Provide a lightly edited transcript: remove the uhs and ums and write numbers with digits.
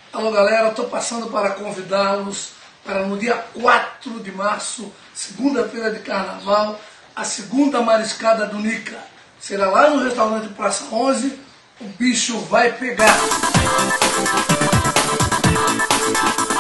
Alô galera, estou passando para convidá-los para no dia 4 de março, segunda-feira de carnaval, a segunda mariscada do Nica. Será lá no restaurante Praça 11, o bicho vai pegar.